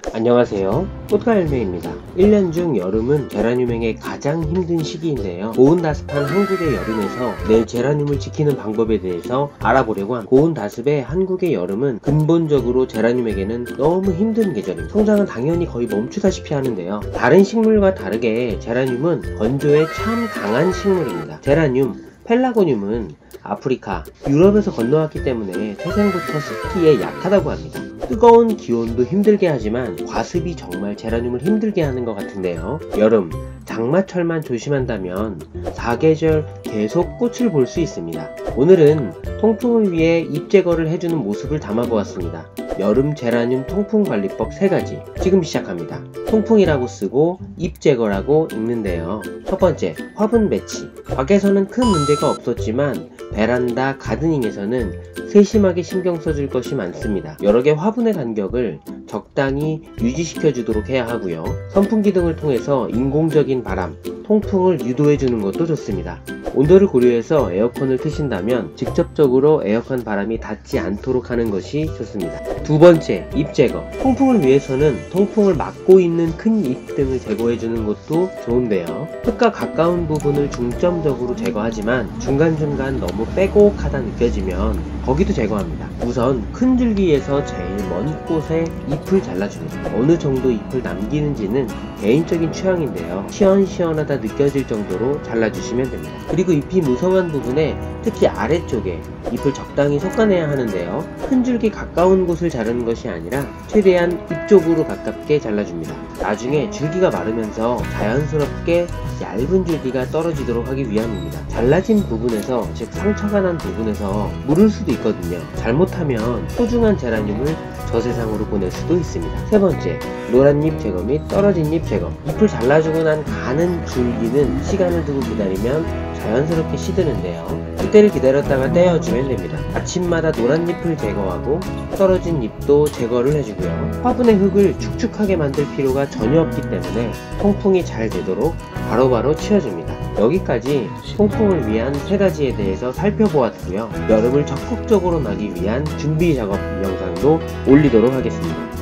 안녕하세요. 꽃가열매입니다. 1년 중 여름은 제라늄행의 가장 힘든 시기인데요. 고온다습한 한국의 여름에서 내 제라늄을 지키는 방법에 대해서 알아보려고 합니다. 고온다습의 한국의 여름은 근본적으로 제라늄에게는 너무 힘든 계절입니다. 성장은 당연히 거의 멈추다시피 하는데요. 다른 식물과 다르게 제라늄은 건조에 참 강한 식물입니다. 제라늄, 펠라고늄은 아프리카, 유럽에서 건너왔기 때문에 태생부터 습기에 약하다고 합니다. 뜨거운 기온도 힘들게 하지만 과습이 정말 제라늄을 힘들게 하는 것 같은데요. 여름, 장마철만 조심한다면 사계절 계속 꽃을 볼 수 있습니다. 오늘은 통풍을 위해 잎 제거를 해주는 모습을 담아보았습니다. 여름 제라늄 통풍 관리법 3가지 지금 시작합니다. 통풍이라고 쓰고 잎 제거라고 읽는데요. 첫 번째, 화분 배치. 밖에서는 큰 문제가 없었지만 베란다 가드닝에서는 세심하게 신경 써줄 것이 많습니다. 여러 개 화분의 간격을 적당히 유지시켜 주도록 해야 하고요. 선풍기 등을 통해서 인공적인 바람, 통풍을 유도해 주는 것도 좋습니다. 온도를 고려해서 에어컨을 트신다면 직접적으로 에어컨 바람이 닿지 않도록 하는 것이 좋습니다. 두 번째, 잎 제거. 통풍을 위해서는 통풍을 막고 있는 큰 잎 등을 제거해 주는 것도 좋은데요. 흙과 가까운 부분을 중점적으로 제거하지만 중간중간 너무 빼곡하다 느껴지면 거기도 제거합니다. 우선 큰 줄기에서 제일 먼 곳에 잎을 잘라줍니다. 어느 정도 잎을 남기는지는 개인적인 취향인데요. 시원시원하다 느껴질 정도로 잘라주시면 됩니다. 그리고 잎이 무성한 부분에 특히 아래쪽에 잎을 적당히 솎아내야 하는데요. 큰 줄기 가까운 곳을 자르는 것이 아니라 최대한 잎 쪽으로 가깝게 잘라줍니다. 나중에 줄기가 마르면서 자연스럽게 얇은 줄기가 떨어지도록 하기 위함입니다. 잘라진 부분에서, 즉 상처가 난 부분에서 물을 수도 있거든요. 잘못하면 소중한 제라늄을 저 세상으로 보낼 수도 있습니다. 세 번째, 노란 잎 제거 및 떨어진 잎 제거. 잎을 잘라주고 난 가는 줄기는 시간을 두고 기다리면 자연스럽게 시드는데요. 그때를 기다렸다가 떼어주면 됩니다. 아침마다 노란 잎을 제거하고 떨어진 잎도 제거를 해주고요. 화분의 흙을 축축하게 만들 필요가 전혀 없기 때문에 통풍이 잘 되도록 바로바로 치워줍니다. 여기까지 통풍을 위한 3가지에 대해서 살펴보았고요. 여름을 적극적으로 나기 위한 준비 작업 영상도 올리도록 하겠습니다.